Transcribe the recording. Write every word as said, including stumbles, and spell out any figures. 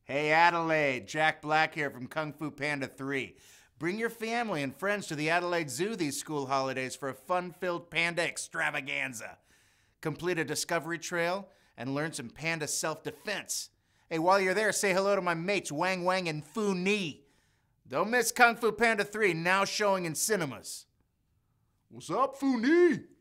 Hey Adelaide, Jack Black here from Kung Fu Panda three. Bring your family and friends to the Adelaide Zoo these school holidays for a fun-filled panda extravaganza. Complete a discovery trail and learn some panda self-defense. Hey, while you're there, say hello to my mates Wang, Wang, and Fu Ni. Don't miss Kung Fu Panda three, now showing in cinemas. What's up, Fu Ni?